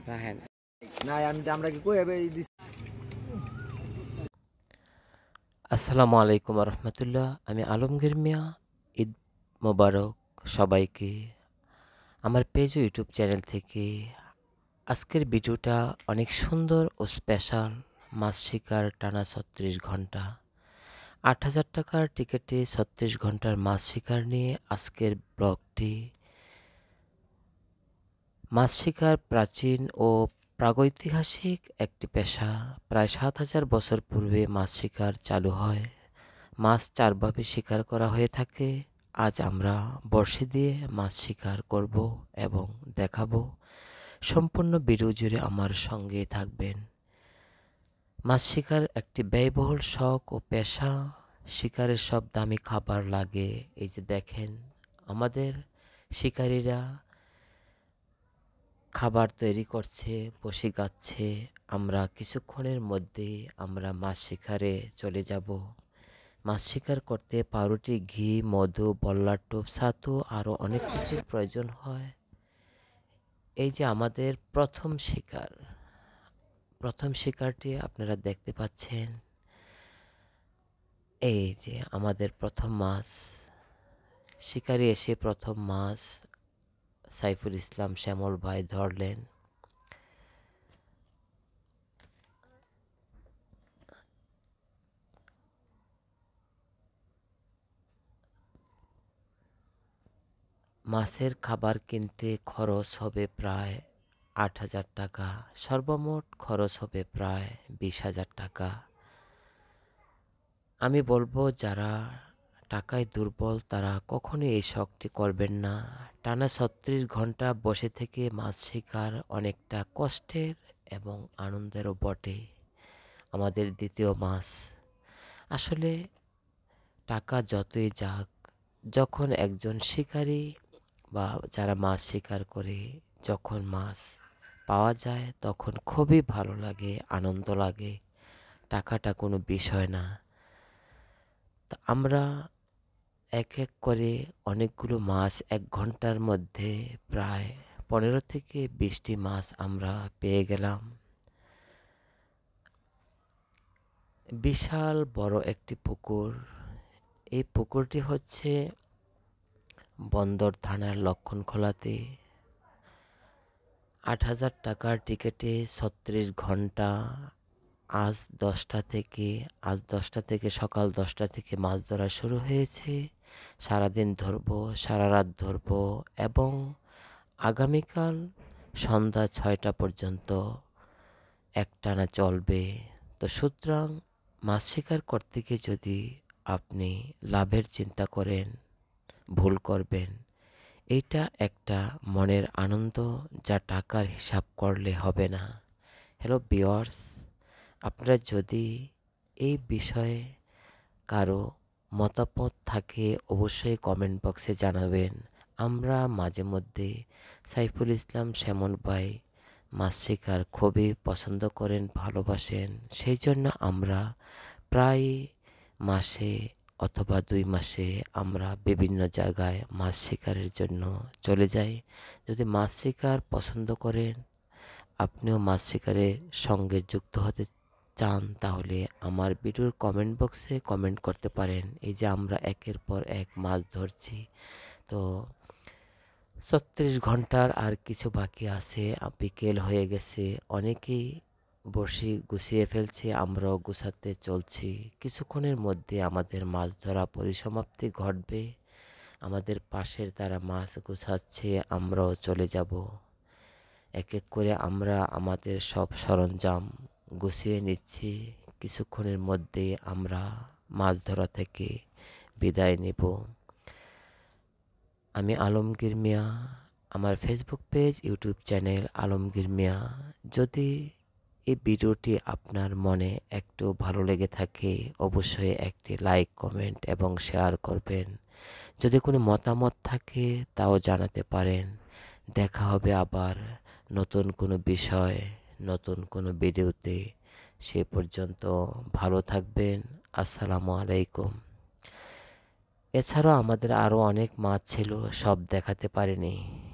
রাহেন না আমরা কি কই আসসালামু আলাইকুম রহমতুল্লাহ। আমি আলমগীর মিয়া। ঈদ মোবারক সবাইকে। আমার পেজ ও ইউটিউব চ্যানেল থেকে আজকের ভিডিওটা অনেক সুন্দর ও স্পেশাল। মাছ শিকার টানা ৩৬ ঘন্টা, ৮,০০০ টাকার টিকিটে ৩৬ ঘন্টার মাছ শিকার নিয়ে আজকের ব্লগটি। মাছ শিকার প্রাচীন ও প্রাগৈতিহাসিক একটি পেশা। প্রায় ৭,০০০ বছর পূর্বে মাছ শিকার চালু হয়। মাছ চারভাবে শিকার করা হয়ে থাকে। আজ আমরা বড়শি দিয়ে মাছ শিকার করব এবং দেখাবো। সম্পূর্ণ ভিডিও জুড়ে আমার সঙ্গে থাকবেন। মাছ শিকার একটি ব্যয়বহুল শখ ও পেশা। শিকারের সব দামি খাবার লাগে। এই যে দেখেন, আমাদের শিকারীরা খাবার তৈরি করছে, বসি গাচ্ছে। আমরা কিছুক্ষণের মধ্যেই আমরা মাছ শিকারে চলে যাব। মাছ শিকার করতে পাউরুটি, ঘি, মধু, বল্লার টোপ, ছাতু আরও অনেক কিছুর প্রয়োজন হয়। এই যে আমাদের প্রথম শিকার, প্রথম শিকারটি আপনারা দেখতে পাচ্ছেন। এই যে আমাদের প্রথম মাছ। শিকারি এসে প্রথম মাছ সাইফুল ইসলাম শ্যামল ভাই ধরলেন। মাছের খাবার কিনতে খরচ হবে প্রায় ৮,০০০ টাকা। সর্বমোট খরচ হবে প্রায় ২০,০০০ টাকা। আমি বলবো, যারা টাকায় দুর্বল তারা কখনোই এই শখটি করবেন না। টানা ৩৬ ঘন্টা বসে থেকে মাছ শিকার অনেকটা কষ্টের এবং আনন্দেরও বটে। আমাদের দ্বিতীয় মাছ। আসলে টাকা যতই যাক, যখন একজন শিকারী বা যারা মাছ শিকার করে, যখন মাছ পাওয়া যায় তখন খুবই ভালো লাগে, আনন্দ লাগে। টাকাটা কোনো বিষয় না। তা আমরা এক এক করে অনেকগুলো মাছ ১ ঘন্টার মধ্যে প্রায় ১৫ থেকে ২০টি মাছ আমরা পেয়ে গেলাম। বিশাল বড় একটি পুকুর। এই পুকুরটি হচ্ছে বন্দর থানার লক্ষণখোলাতে। ৮,০০০ টাকার টিকিটে ৩৬ ঘন্টা। আজ ১০টা থেকে সকাল ১০টা থেকে মাছ ধরা শুরু হয়েছে। সারাদিন ধরবো, সারা রাত ধরবো এবং আগামীকাল সন্ধ্যা ৬টা পর্যন্ত একটানা চলবে। তো সুতরাং মাছ শিকার করতে গিয়ে যদি আপনি লাভের চিন্তা করেন, ভুল করবেন। এইটা একটা মনের আনন্দ, যা টাকার হিসাব করলে হবে না। হ্যালো ভিউয়ার্স, আপনারা যদি এই বিষয়ে কারো মতামত থাকে অবশ্যই কমেন্ট বক্সে জানাবেন। আমরা মাঝে মধ্যে সাইফুল ইসলাম শ্যামল ভাই মাছ শিকার খুবই পছন্দ করেন, ভালোবাসেন। সেই জন্য আমরা প্রায় মাসে অথবা ২ মাসে আমরা বিভিন্ন জায়গায় মাছ শিকারের জন্য চলে যাই। যদি মাছ শিকার পছন্দ করেন, আপনিও মাছ শিকারের সঙ্গে যুক্ত হতে চান, তাহলে আমার ভিডিওর কমেন্ট বক্সে কমেন্ট করতে পারেন। এই যে আমরা একের পর এক মাছ ধরছি। তো ৩৬ ঘন্টার আর কিছু বাকি আছে। বিকেল হয়ে গেছে, অনেকেই বড়শি গুছিয়ে ফেলছে, আমরাও গুছাতে চলছি। কিছুক্ষণের মধ্যে আমাদের মাছ ধরা পরিসমাপ্তি ঘটবে। আমাদের পাশের তারা মাছ গুছাচ্ছে, আমরাও চলে যাব। এক এক করে আমরা আমাদের সব সরঞ্জাম গুছিয়ে নিচ্ছি। কিছুক্ষণের মধ্যে আমরা মাছ ধরা থেকে বিদায় নেব। আমি আলমগীর মিয়া। আমার Facebook page, YouTube channel Alamgir Mia. যদি এই ভিডিওটি আপনার মনে একটু ভালো লেগে থাকে, অবশ্যই একটি লাইক, কমেন্ট এবং শেয়ার করবেন। যদি কোনো মতামত থাকে তাও জানাতে পারেন। দেখা হবে আবার নতুন কোনো বিষয়, নতুন কোনো ভিডিওতে। সে পর্যন্ত ভালো থাকবেন। আসসালামু আলাইকুম। এছাড়াও আমাদের আরও অনেক মাছ ছিল, সব দেখাতে পারিনি।